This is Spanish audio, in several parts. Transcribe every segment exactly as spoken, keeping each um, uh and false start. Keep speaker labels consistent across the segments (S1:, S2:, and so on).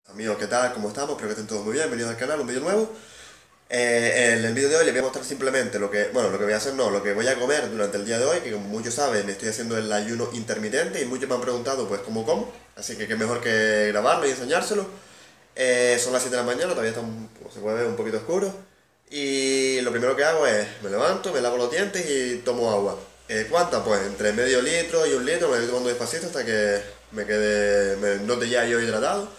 S1: Amigos, ¿qué tal? ¿Cómo estamos? Espero que estén todos muy bien. Bienvenidos al canal, un vídeo nuevo. Eh, en el vídeo de hoy les voy a mostrar simplemente lo que, bueno, lo que voy a hacer, no, lo que voy a comer durante el día de hoy, que como muchos saben, estoy haciendo el ayuno intermitente y muchos me han preguntado, pues, cómo como. Así que qué mejor que grabarlo y enseñárselo. Eh, son las siete de la mañana, todavía está, un, como se puede ver, un poquito oscuro. Y lo primero que hago es, me levanto, me lavo los dientes y tomo agua. Eh, ¿Cuánta? Pues entre medio litro y un litro, me voy tomando despacito hasta que me quede, me note ya yo hidratado.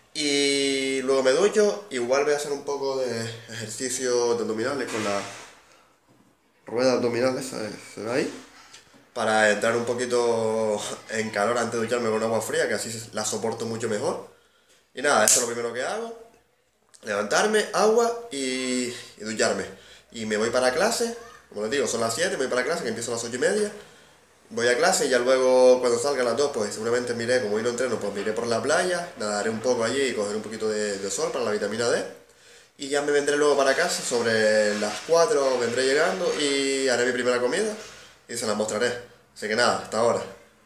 S1: Y luego me ducho, igual voy a hacer un poco de ejercicio de abdominales con la rueda abdominal esa, ¿se ve ahí? Para entrar un poquito en calor antes de ducharme con agua fría, que así la soporto mucho mejor. Y nada, eso es lo primero que hago. Levantarme, agua y, y ducharme. Y me voy para clase, como les digo, son las siete, me voy para clase, que empiezo a las ocho y media. Voy a clase y ya luego cuando salga a las dos, pues seguramente miré, como hoy no entreno, pues miré por la playa, nadaré un poco allí y cogeré un poquito de, de sol para la vitamina D. Y ya me vendré luego para casa, sobre las cuatro vendré llegando y haré mi primera comida y se la mostraré. Así que nada, hasta ahora.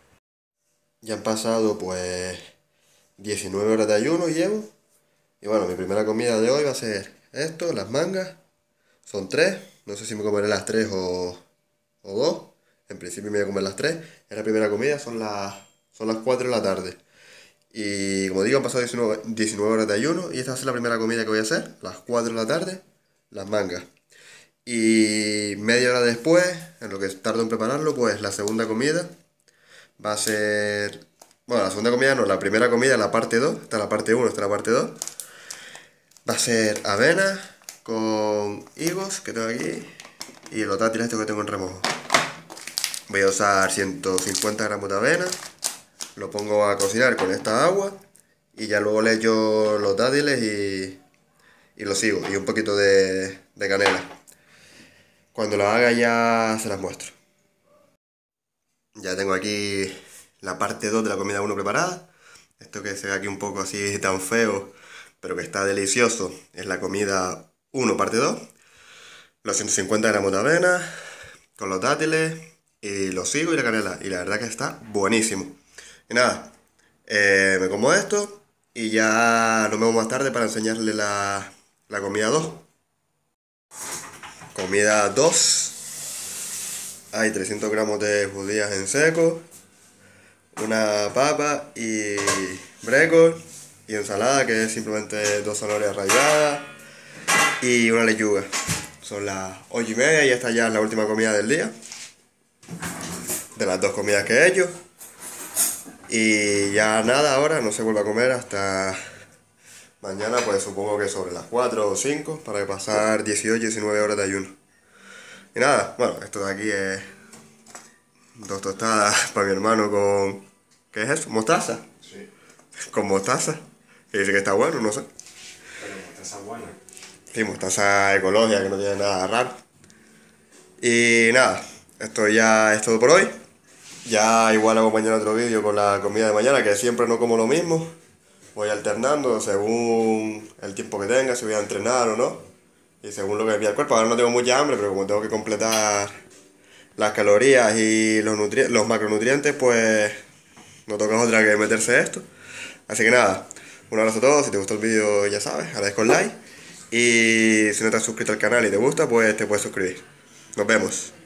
S1: Ya han pasado pues diecinueve horas de ayuno llevo. Y bueno, mi primera comida de hoy va a ser esto, las mangas. Son tres, no sé si me comeré las tres o, o dos. En principio me voy a comer las tres. Es la primera comida, son las, son las cuatro de la tarde. Y como digo, han pasado diecinueve, diecinueve horas de ayuno y esta va a ser la primera comida que voy a hacer. Las cuatro de la tarde, las mangas. Y media hora después, en lo que tardo en prepararlo, pues la segunda comida va a ser... Bueno, la segunda comida no, la primera comida, la parte dos. Esta es la parte uno, esta es la parte dos. Va a ser avena con higos que tengo aquí y los dátiles estos que tengo en remojo. Voy a usar ciento cincuenta gramos de avena, lo pongo a cocinar con esta agua y ya luego le echo los dátiles y, y los higos y un poquito de, de canela. Cuando lo haga ya se las muestro. Ya tengo aquí la parte dos de la comida uno preparada. Esto que se ve aquí un poco así tan feo, pero que está delicioso, es la comida uno parte dos. Los ciento cincuenta gramos de avena con los dátiles y los higos y la canela. Y la verdad que está buenísimo. Y nada, eh, me como esto y ya nos vemos más tarde para enseñarle la, la comida dos. Comida dos. Hay trescientos gramos de judías en seco, una papa y brécol y ensalada que es simplemente dos zanahorias ralladas y una lechuga. Son las ocho y media y esta ya es la última comida del día, de las dos comidas que he hecho. Y ya nada, ahora no se vuelve a comer hasta mañana, pues supongo que sobre las cuatro o cinco, para pasar dieciocho diecinueve horas de ayuno. Y nada, bueno, esto de aquí es dos tostadas para mi hermano con... ¿Qué es eso? ¿Mostaza?
S2: Sí,
S1: Con mostaza, que dice que está bueno, no sé.
S2: pero mostaza buena.
S1: Sí, mostaza ecológica, que no tiene nada raro. Y nada, esto ya es todo por hoy. Ya igual hago mañana otro vídeo con la comida de mañana, que siempre no como lo mismo. Voy alternando según el tiempo que tenga, si voy a entrenar o no. Y según lo que me pida el cuerpo. Ahora no tengo mucha hambre, pero como tengo que completar las calorías y los, nutri los macronutrientes, pues no toca otra que meterse esto. Así que nada, un abrazo a todos. Si te gustó el vídeo, ya sabes, agradezco el like. Y si no te has suscrito al canal y te gusta, pues te puedes suscribir. Nos vemos.